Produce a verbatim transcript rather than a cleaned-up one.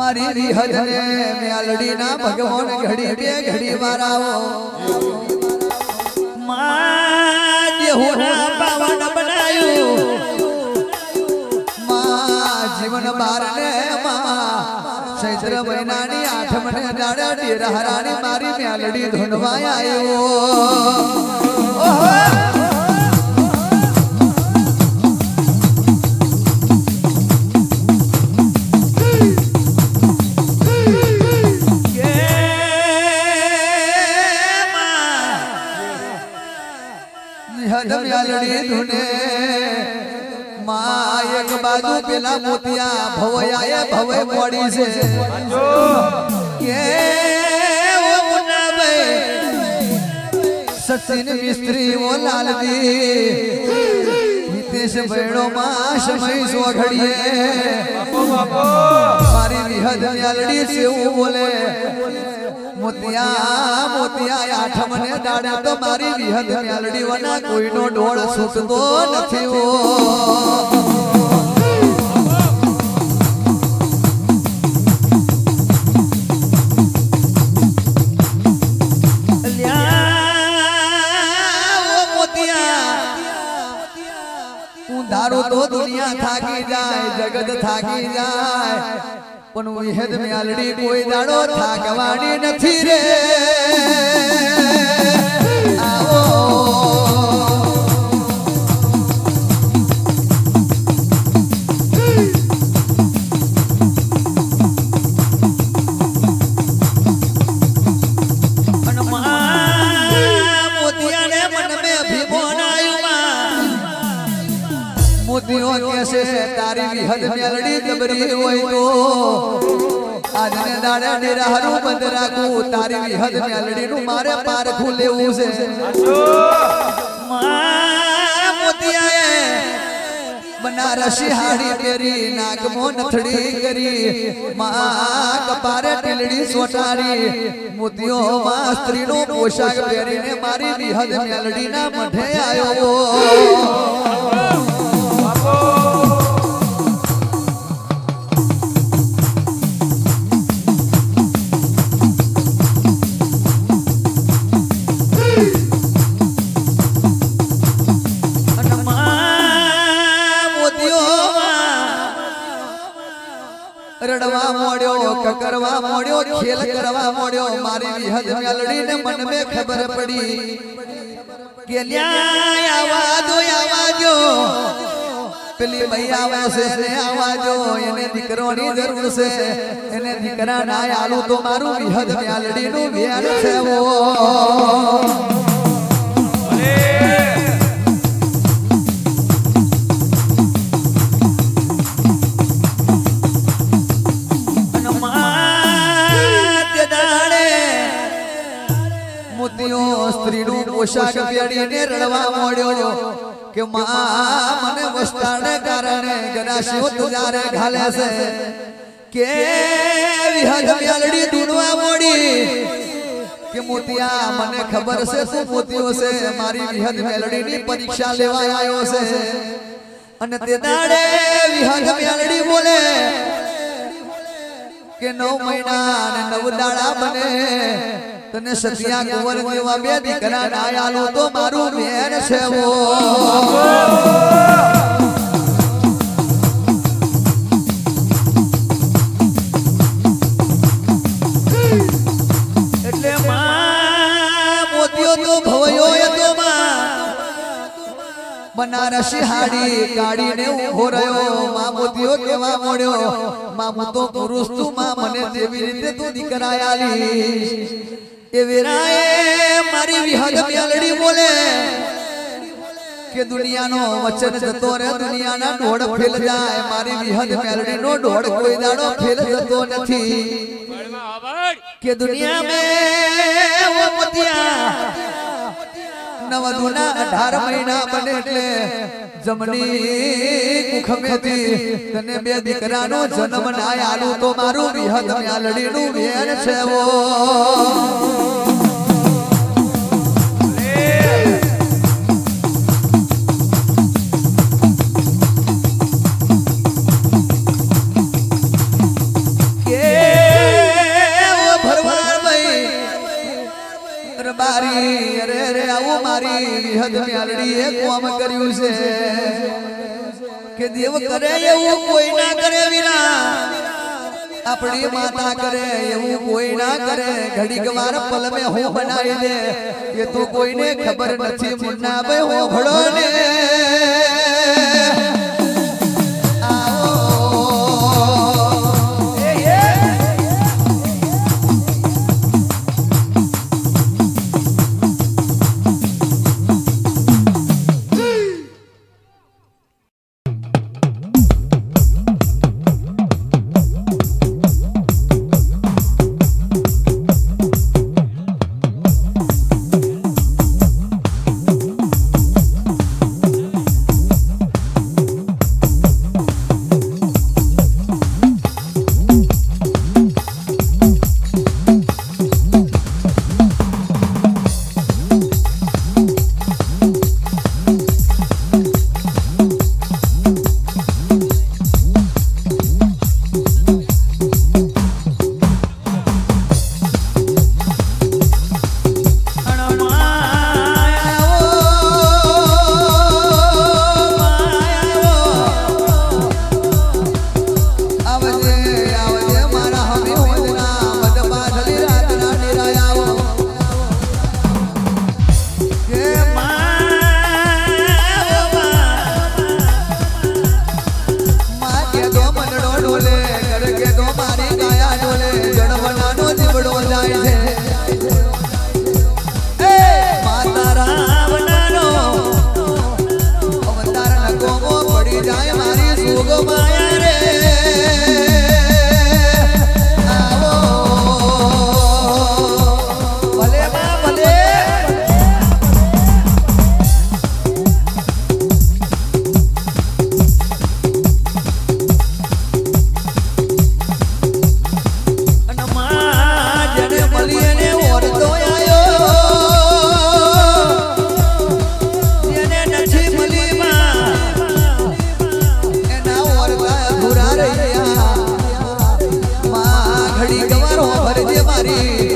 मारी रिहद ने म्यालड़ी ना भगवान घड़ी बे घड़ी माराओ मां देहुना पावन बनायो मां जीवन बार ने मां चैत्र महीनानी आठ मने दाड़े डेरा हरानी मारी म्यालड़ी धुनवा आयो ओहो म्यालड़ी धुने माँ एक बाजू पेला मोतिया भवया भवे पड़ी से ये वो मुन्ना भाई सचिन मिस्त्री वो लाल दी हितेश बेड़ो माँ समय सो घड़िए मारी रिहद म्यालड़ी से वो बोले मोतिया मोतिया आठ मने दाड़े तो मारी रिहद म्यालड़ी वना कोई नो ढोल सुततो नथी ओ ल्या ओ मोतिया तू दारू तो दुनिया थाकी जाए जगत थाकी जाए पण विहद म्यालड़ी कोई दाड़ो थाकवानी नथी रे आओ मोतिया ने मन में अभिमान आयो मोतियों कैसे तारी विहद म्यालड़ी जबरी होई तो आज ने दाड़ा डेरा हरू बंद राखू तारी विहद म्यालड़ी नु मारे पार खुले उसे मां मोतिया बनारसी हाड़ी पेरी नाक मो नथड़ी करी मां कपारे टिलड़ी सोटारी मोतियो मां स्त्री नो पोशाक पेरी ने मारी विहद म्यालड़ी ना मठे आयो रड़वा मोड़ो ककरवा मोड़ो खेल करवा मोड़ो मारी विहद म्यालड़ी ने मन में खबर पड़ी के ल्या आवाजो आवाजो पेली भैया वैसे ने आवाजो एने दीकरोनी जरूर से एने दीकरा ना आलू तो मारू विहद म्यालड़ी नु व्यान से वो स्त्री नु पोशाक पेड़ी ने रड़वा मोड़ो के मां मने वस्ताने कारणे गराशियो तुजारे घाले से के विहद म्यालड़ी दुनवा मोड़ी के मोतिया मने खबर से तू मोतियो से मारी विहद म्यालड़ी नी परीक्षा लेवा आयो से अने ते दाड़े विहद म्यालड़ी बोले के नौ महीना ने नव दाड़ा बने तने सतिया कुंवर देवा बे दीकरा ना आलो तो मारू बेन छे वो એટલે માં મોતિયો તો ભવયો એ તો માં बनारसी हाड़ी गाड़ी ने उभो रह्यो मां मोतियो केवा मोड्यो मां मु तो पुरुष तू मां मने देवी रीते तू दीकरा आली ए वीराए मारी विहद म्यालड़ी बोले के दुनिया नो वचन जतो रे दुनिया ना ढोड़ फेल जाए मारी विहद म्यालड़ी नो ढोड़ कोई दाड़ो फेल जतो नथी के दुनिया में वो मोतिया नवदुना अठारह महीना बने એટલે जमनी कुख में थी तने बे दीकरा नो जन्म ना आलू तो मारू विहद म्यालड़ी नु वेन छे वो के બારી અરે અરે આવું મારી વિહદ મ્યાલડીએ કોમ કર્યું છે કે દેવ કરે એવું કોઈ ના કરે વિના अपनी माता करे એવું કોઈ ના કરે ઘડીક વાર પલ મે હું બનાવી દે એ તો કોઈને ખબર નથી મુન્ના ભાઈ હો ભળો ને ઘડી ગવારો ભરજે મારી